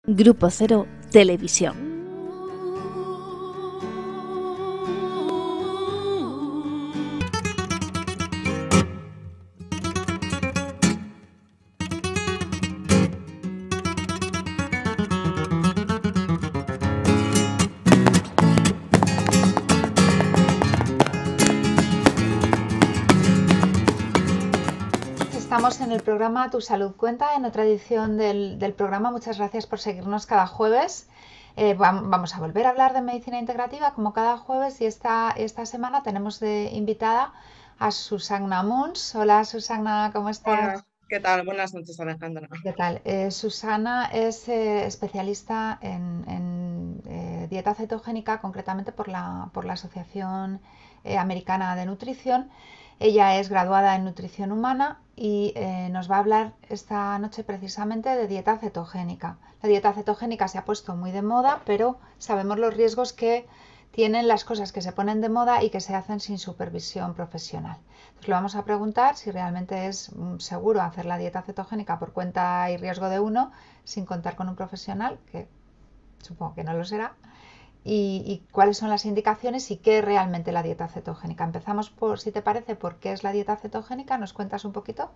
Grupo Cero Televisión. Estamos en el programa Tu Salud Cuenta, en otra edición del programa. Muchas gracias por seguirnos cada jueves. Vamos a volver a hablar de medicina integrativa como cada jueves, y esta semana tenemos de invitada a Susana Muns. Hola Susana, ¿cómo estás? Hola, ¿qué tal? Buenas noches, Alejandra. ¿Qué tal? Susana es especialista en dieta cetogénica, concretamente por la Asociación Americana de Nutrición. Ella es graduada en nutrición humana y nos va a hablar esta noche precisamente de dieta cetogénica. La dieta cetogénica se ha puesto muy de moda, pero sabemos los riesgos que tienen las cosas que se ponen de moda y que se hacen sin supervisión profesional. Entonces le vamos a preguntar si realmente es seguro hacer la dieta cetogénica por cuenta y riesgo de uno, sin contar con un profesional, que supongo que no lo será, y cuáles son las indicaciones y qué es realmente la dieta cetogénica. Empezamos por, si te parece, por qué es la dieta cetogénica. ¿Nos cuentas un poquito?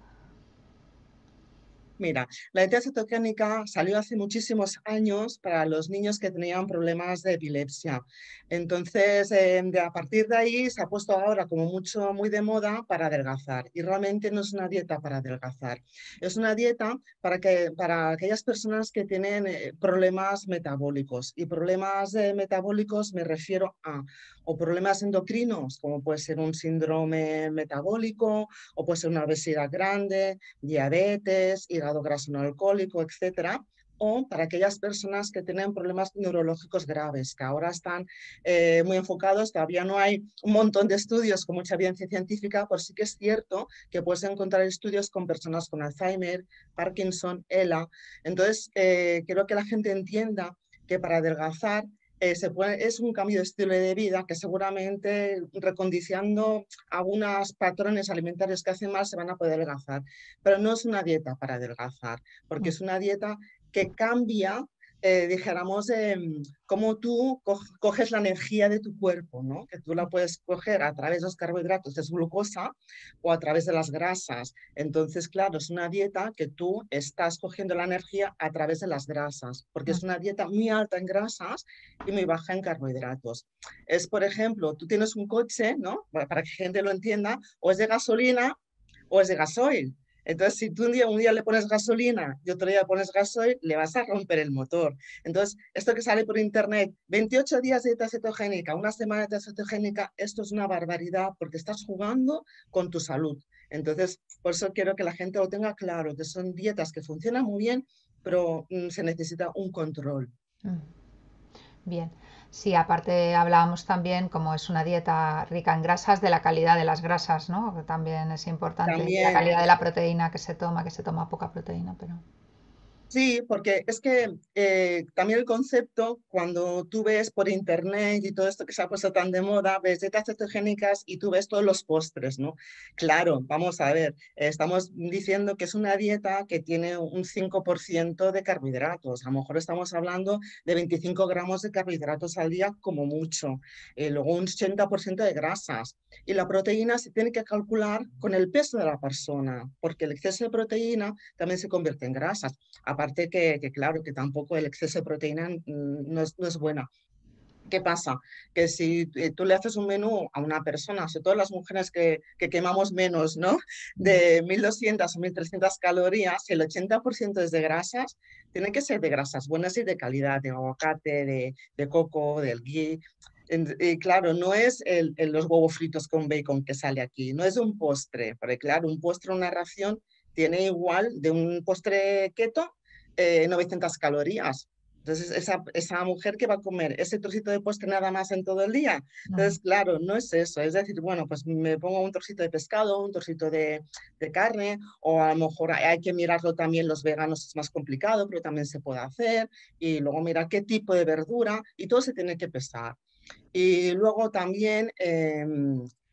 Mira, la dieta cetogénica salió hace muchísimos años para los niños que tenían problemas de epilepsia. Entonces, a partir de ahí se ha puesto ahora como mucho, muy de moda para adelgazar. Y realmente no es una dieta para adelgazar. Es una dieta para aquellas personas que tienen problemas metabólicos. Y problemas metabólicos me refiero a o problemas endocrinos, como puede ser un síndrome metabólico, o puede ser una obesidad grande, diabetes, hígado graso no alcohólico, etcétera, o para aquellas personas que tienen problemas neurológicos graves, que ahora están muy enfocados. Todavía no hay un montón de estudios con mucha evidencia científica, pero sí que es cierto que puedes encontrar estudios con personas con Alzheimer, Parkinson, ELA. Entonces, quiero que la gente entienda que para adelgazar es un cambio de estilo de vida que seguramente recondicionando algunos patrones alimentarios que hacen mal se van a poder adelgazar, pero no es una dieta para adelgazar, porque Mm. es una dieta que cambia, dijéramos, cómo tú coges la energía de tu cuerpo, ¿no? Que tú la puedes coger a través de los carbohidratos, es glucosa, o a través de las grasas. Entonces, claro, es una dieta que tú estás cogiendo la energía a través de las grasas, porque es Mm. una dieta muy alta en grasas y muy baja en carbohidratos. Es, por ejemplo, tú tienes un coche, ¿no? Para que la gente lo entienda, o es de gasolina o es de gasoil. Entonces, si tú un día le pones gasolina y otro día pones gasoil, le vas a romper el motor. Entonces, esto que sale por internet, 28 días de dieta cetogénica, una semana de dieta cetogénica, esto es una barbaridad porque estás jugando con tu salud. Entonces, por eso quiero que la gente lo tenga claro, que son dietas que funcionan muy bien, pero se necesita un control. Mm. Bien. Sí, aparte hablábamos también, como es una dieta rica en grasas, de la calidad de las grasas, ¿no? Que también es importante. Y la También calidad de la proteína que se toma poca proteína, pero. sí, porque es que también el concepto, cuando tú ves por internet y todo esto que se ha puesto tan de moda, ves dietas cetogénicas y tú ves todos los postres, ¿no? Claro, vamos a ver, estamos diciendo que es una dieta que tiene un 5% de carbohidratos. A lo mejor estamos hablando de 25 gramos de carbohidratos al día como mucho. Luego un 80% de grasas. Y la proteína se tiene que calcular con el peso de la persona, porque el exceso de proteína también se convierte en grasas. Aparte claro, que tampoco el exceso de proteína no es buena. ¿Qué pasa? Que si tú le haces un menú a una persona, sobre todo las mujeres que quemamos menos, ¿no? Mm. De 1.200 o 1.300 calorías, el 80% es de grasas, tiene que ser de grasas buenas y de calidad, de aguacate, de coco, del ghee. Y claro, no es los huevos fritos con bacon que sale aquí, no es un postre, porque claro, un postre, una ración, tiene igual de un postre keto 900 calorías. Entonces, esa mujer que va a comer ese trocito de postre nada más en todo el día. Mm. Entonces, claro, no es eso. Es decir, bueno, pues me pongo un trocito de pescado, un trocito de carne, o a lo mejor hay que mirarlo también, los veganos es más complicado, pero también se puede hacer. Y luego mirar qué tipo de verdura, y todo se tiene que pesar. Y luego también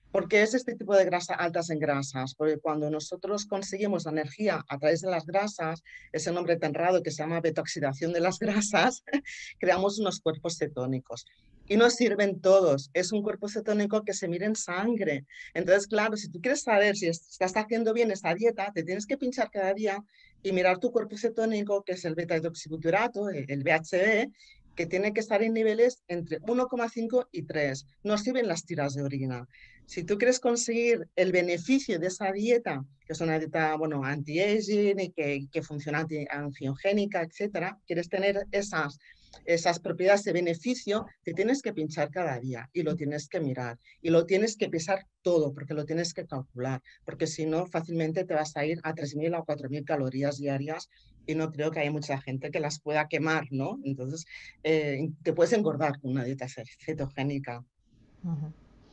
porque es este tipo de grasas altas en grasas, porque cuando nosotros conseguimos la energía a través de las grasas, ese nombre tan raro que se llama betoxidación de las grasas, creamos unos cuerpos cetónicos. Y nos sirven todos. Es un cuerpo cetónico que se mide en sangre. Entonces, claro, si tú quieres saber si estás haciendo bien esa dieta, te tienes que pinchar cada día y mirar tu cuerpo cetónico, que es el beta-hidroxibutirato, el BHB, que tiene que estar en niveles entre 1,5 y 3. No sirven las tiras de orina. Si tú quieres conseguir el beneficio de esa dieta, que es una dieta, bueno, anti-aging y que funciona antiangiogénica, etcétera, quieres tener esas propiedades de beneficio, te tienes que pinchar cada día y lo tienes que mirar y lo tienes que pesar todo porque lo tienes que calcular, porque si no, fácilmente te vas a ir a 3.000 o 4.000 calorías diarias y no creo que haya mucha gente que las pueda quemar, ¿no? Entonces, te puedes engordar con una dieta cetogénica. Ujú.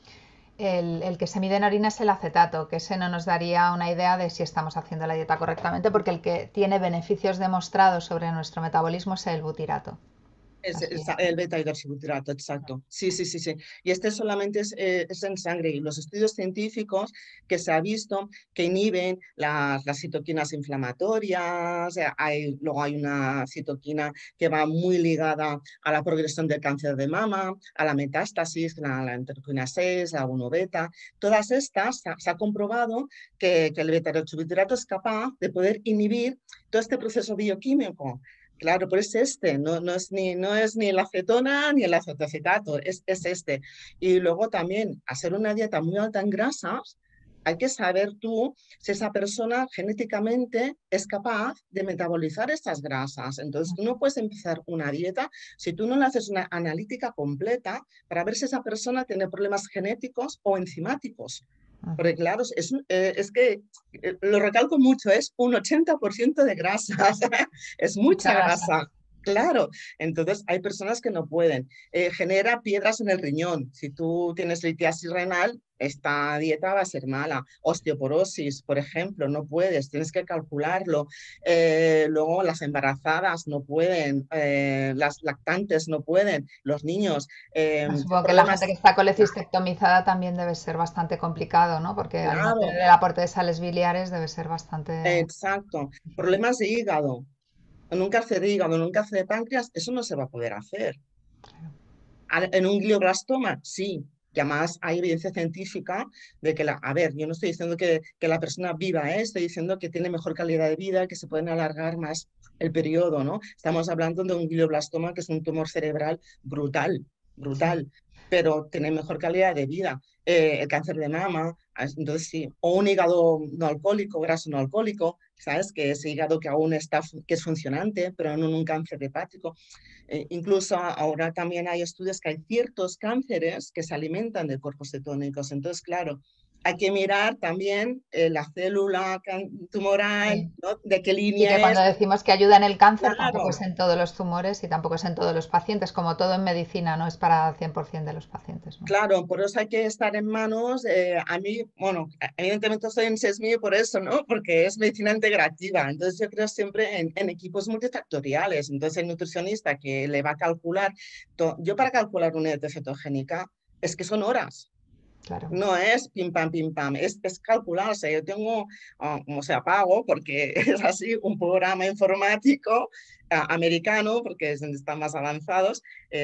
El que se mide en orina es el acetato, que ese no nos daría una idea de si estamos haciendo la dieta correctamente, porque el que tiene beneficios demostrados sobre nuestro metabolismo es el butirato. Así es. El beta-hidroxibutirato, exacto. Sí, sí, sí, sí. Y este solamente es en sangre. Y los estudios científicos que se ha visto que inhiben las citoquinas inflamatorias, luego hay una citoquina que va muy ligada a la progresión del cáncer de mama, a la metástasis, la interleuquina 6, la 1-beta. Todas estas se ha comprobado que el beta-hidroxibutirato es capaz de poder inhibir todo este proceso bioquímico. Claro, pero es este, no es ni la acetona ni el acetoacetato, es este. Y luego también, hacer una dieta muy alta en grasas, hay que saber tú si esa persona genéticamente es capaz de metabolizar estas grasas. Entonces, tú no puedes empezar una dieta si tú no le haces una analítica completa para ver si esa persona tiene problemas genéticos o enzimáticos. Porque claro, es que, lo recalco mucho, es un 80% de grasas, es Mucha mucha grasa. grasa. Claro, entonces hay personas que no pueden. Genera piedras en el riñón. Si tú tienes litiasis renal, esta dieta va a ser mala. Osteoporosis, por ejemplo, no puedes, tienes que calcularlo. Luego las embarazadas no pueden, las lactantes no pueden, los niños, Supongo que la gente problemas. que está colecistectomizada también debe ser bastante complicado, ¿no? Porque al no tener Claro, el aporte de sales biliares debe ser bastante exacto. difícil. Problemas de hígado, en un cáncer de hígado, en un cáncer de páncreas, eso no se va a poder hacer. En un glioblastoma, sí. Y además hay evidencia científica de que, a ver, yo no estoy diciendo que la persona viva, estoy diciendo que tiene mejor calidad de vida, que se pueden alargar más el periodo, ¿no? Estamos hablando de un glioblastoma que es un tumor cerebral brutal, Sí. brutal, pero tiene mejor calidad de vida. El cáncer de mama, entonces sí, o un hígado no alcohólico, graso no alcohólico, ¿sabes? Que ese hígado que aún está, que es funcionante, pero no en un cáncer hepático. Incluso ahora también hay estudios que hay ciertos cánceres que se alimentan de cuerpos cetónicos. Entonces, claro, hay que mirar también la célula tumoral, Sí. ¿no? De qué Y que línea cuando es. decimos que ayuda en el cáncer, tampoco es Claro, en todos los tumores y tampoco es en todos los pacientes, como todo en medicina, no es para el 100% de los pacientes, ¿no? claro, por eso hay que estar en manos. A mí, bueno, evidentemente estoy en SESMI por eso, ¿no? Porque es medicina integrativa. Entonces yo creo siempre en equipos multifactoriales. Entonces el nutricionista que le va a calcular, yo para calcular una dieta cetogénica, es que son horas. Claro. No es pim pam, es calcular. O sea, yo tengo, o sea, pago porque es así un programa informático americano, porque es donde están más avanzados,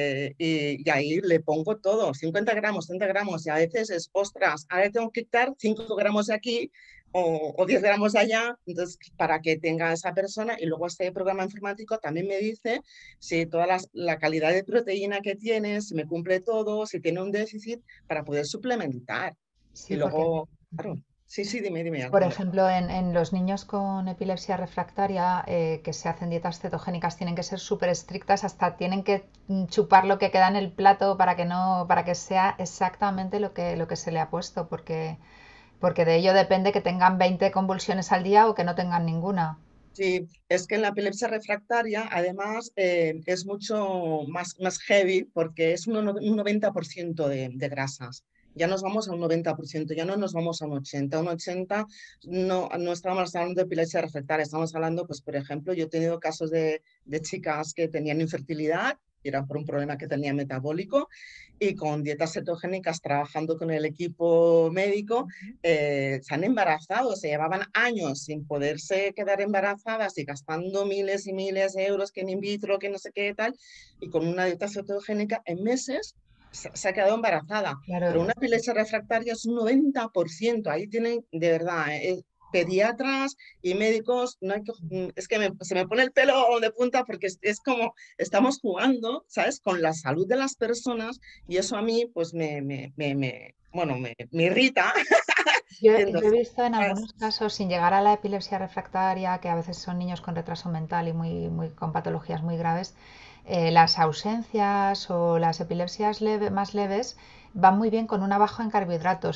y ahí le pongo todo, 50 gramos, 30 gramos, y a veces es, ostras, ahora tengo que quitar 5 gramos de aquí o 10 gramos de allá, entonces para que tenga esa persona, y luego este programa informático también me dice si toda la calidad de proteína que tiene, si me cumple todo, si tiene un déficit, para poder suplementar. Y Sí, porque luego, claro, sí, sí, dime, por Ángela. ejemplo, en los niños con epilepsia refractaria que se hacen dietas cetogénicas tienen que ser súper estrictas, hasta tienen que chupar lo que queda en el plato para que no, para que sea exactamente lo que se le ha puesto, porque de ello depende que tengan 20 convulsiones al día o que no tengan ninguna. Sí, es que en la epilepsia refractaria, además, es mucho más heavy porque es un 90% de grasas. Ya nos vamos a un 90%, ya no nos vamos a un 80%. Un 80% no estamos hablando de epilepsia refractaria, estamos hablando, pues, por ejemplo, yo he tenido casos de chicas que tenían infertilidad y era por un problema que tenía metabólico, y con dietas cetogénicas, trabajando con el equipo médico, se han embarazado, se llevaban años sin poderse quedar embarazadas y gastando miles y miles de euros que en in vitro, que no sé qué tal, y con una dieta cetogénica en meses se ha quedado embarazada. Pero Claro, una epilepsia refractaria es un 90%, ahí tienen de verdad, pediatras y médicos, no hay que, es que se me pone el pelo de punta porque es como estamos jugando, ¿sabes?, con la salud de las personas, y eso a mí pues bueno, me irrita. yo he Entonces, visto en algunos casos, sin llegar a la epilepsia refractaria, que a veces son niños con retraso mental y con patologías muy graves, las ausencias o las epilepsias más leves van muy bien con una baja en carbohidratos,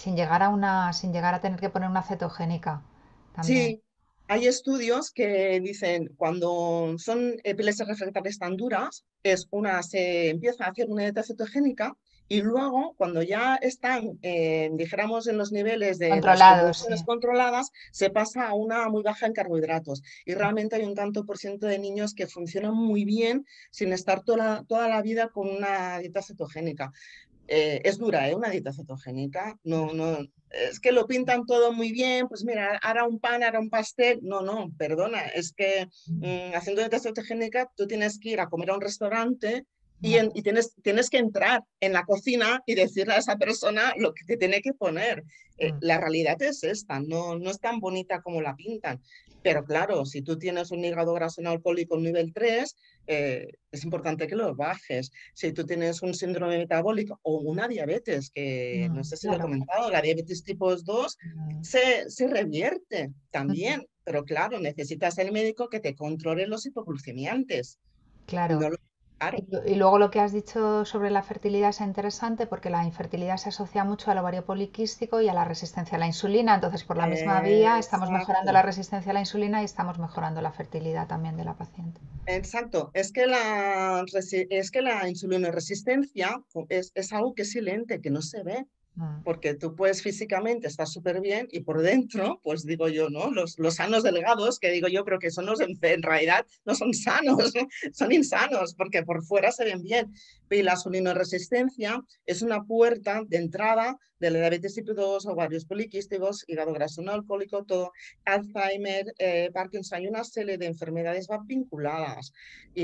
sin llegar a tener que poner una cetogénica también. sí, hay estudios que dicen cuando son epilepsias refractarias tan duras, se empieza a hacer una dieta cetogénica, y luego cuando ya están, dijéramos, en los niveles de las Controlados, sí. convulsiones controladas, se pasa a una muy baja en carbohidratos. Y realmente hay un tanto por ciento de niños que funcionan muy bien sin estar toda la vida con una dieta cetogénica. Es dura, ¿eh? Una dieta cetogénica. No, no, es que lo pintan todo muy bien, pues mira, hará un pan, hará un pastel. No, no, perdona, es que haciendo dieta cetogénica tú tienes que ir a comer a un restaurante y tienes que entrar en la cocina y decirle a esa persona lo que te tiene que poner. La realidad es esta, no, no es tan bonita como la pintan. Pero claro, si tú tienes un hígado graso no alcohólico nivel 3, es importante que lo bajes. Si tú tienes un síndrome metabólico o una diabetes, que no sé si lo he Claro. comentado, la diabetes tipo 2 se revierte también, pero claro, necesitas el médico que te controle los hipoglucemiantes. Claro. No lo, claro, Y luego lo que has dicho sobre la fertilidad es interesante porque la infertilidad se asocia mucho al ovario poliquístico y a la resistencia a la insulina. Entonces, por la misma vía, estamos mejorando la exacto. resistencia a la insulina y estamos mejorando la fertilidad también de la paciente. Exacto, es que la insulinoresistencia es algo que es silente, que no se ve, Mm. porque tú puedes físicamente estar súper bien y por dentro, pues digo yo, ¿no? Los sanos delgados, que digo yo, creo que son en realidad no son sanos, ¿no? Son insanos, porque por fuera se ven bien. Y la insulinoresistencia es una puerta de entrada de la diabetes tipo 2, ovarios poliquísticos, hígado graso no alcohólico, todo, Alzheimer, Parkinson, hay una serie de enfermedades vinculadas.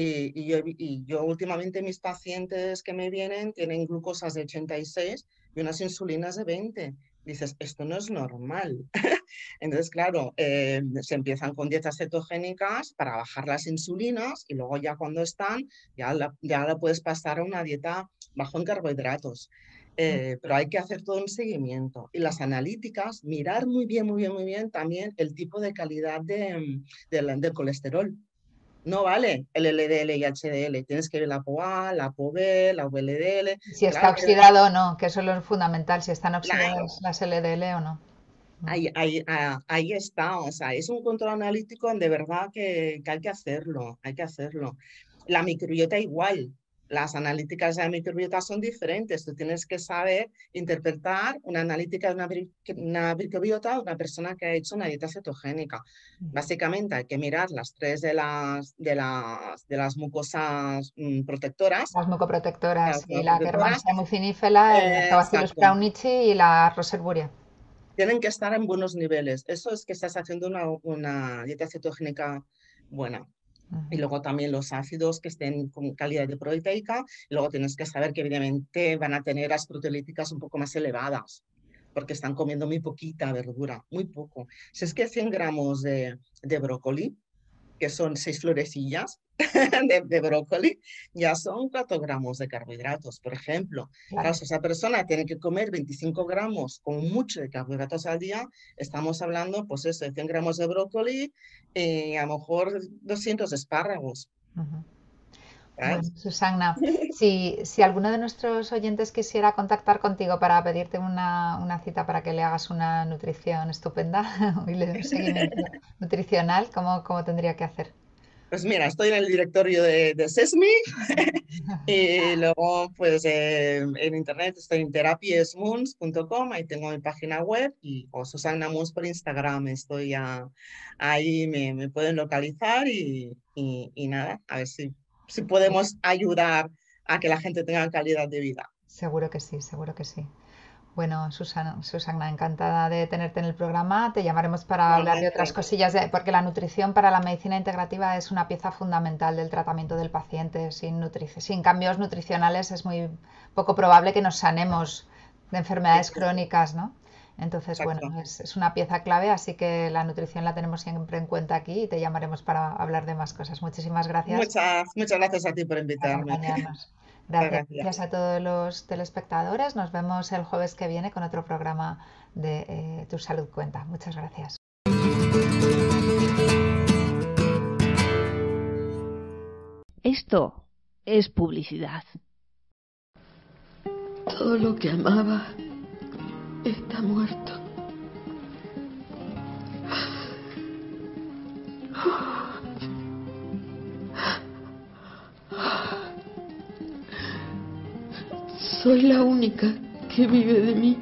Y yo últimamente mis pacientes que me vienen tienen glucosas de 86 y unas insulinas de 20. Dices, esto no es normal. Entonces, claro, se empiezan con dietas cetogénicas para bajar las insulinas, y luego ya cuando están, ya la puedes pasar a una dieta bajo en carbohidratos. Pero hay que hacer todo un seguimiento. Y las analíticas, mirar muy bien, muy bien, muy bien también el tipo de calidad del colesterol. No vale el LDL y HDL, tienes que ver la ApoA, la ApoB, la VLDL. Si está Claro, oxidado o no, que eso es lo fundamental, si están claro, oxidadas las LDL o no. Mm. ahí está, o sea, es un control analítico de verdad que hay que hacerlo, hay que hacerlo. La microbiota igual, las analíticas de la microbiota son diferentes, tú tienes que saber interpretar una analítica de una microbiota de una persona que ha hecho una dieta cetogénica. Básicamente hay que mirar las tres de las mucosas protectoras, Las mucoprotectoras las y la protectoras, Akkermansia mucinífera, el Lactobacillus exacto. brownichi y la Roseburia. Tienen que estar en buenos niveles. Eso es que estás haciendo una dieta cetogénica buena. Y Ujú. luego también los ácidos que estén con calidad de proteica. Y luego tienes que saber que evidentemente van a tener las proteolíticas un poco más elevadas, porque están comiendo muy poquita verdura, muy poco. Si es que 100 gramos de brócoli, que son 6 florecillas de brócoli, ya son 4 gramos de carbohidratos, por ejemplo. Claro, Claro. si esa persona tiene que comer 25 gramos como mucho de carbohidratos al día, estamos hablando, pues eso, de 100 gramos de brócoli y a lo mejor 200 espárragos, Ujú. Bueno, ¿sabes? Susana, si alguno de nuestros oyentes quisiera contactar contigo para pedirte una cita para que le hagas una nutrición estupenda y le dé un seguimiento nutricional, ¿cómo tendría que hacer? Pues mira, estoy en el directorio de SESMI, y luego pues en internet estoy en terapiesmoons.com, ahí tengo mi página web, o Susana Moons por Instagram, ahí me pueden localizar y nada, a ver si si podemos ayudar a que la gente tenga calidad de vida. Seguro que sí, seguro que sí. Bueno, Susana, encantada de tenerte en el programa. Te llamaremos para hablar de otras Igualmente. cosillas, porque la nutrición para la medicina integrativa es una pieza fundamental del tratamiento del paciente. Sin cambios nutricionales es muy poco probable que nos sanemos de enfermedades Exacto, crónicas, ¿no? Entonces, bueno, exacto. es una pieza clave, así que la nutrición la tenemos siempre en cuenta aquí y te llamaremos para hablar de más cosas. Muchísimas gracias Muchas gracias a ti por por invitarme. acompañarnos. Muchas Gracias. Gracias gracias. a todos los telespectadores. Nos vemos el jueves que viene con otro programa de Tu Salud Cuenta. Muchas gracias. Esto es publicidad. Todo lo que amaba está muerto. Soy la única que vive de mí.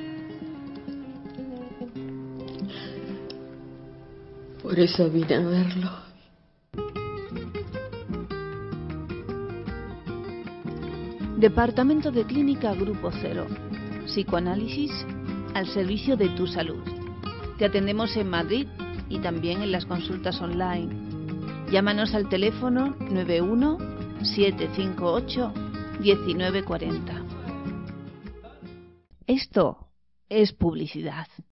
Por eso vine a verlo. Departamento de Clínica Grupo Cero. Psicoanálisis al servicio de tu salud. Te atendemos en Madrid y también en las consultas online. Llámanos al teléfono 91 758 1940. Esto es publicidad.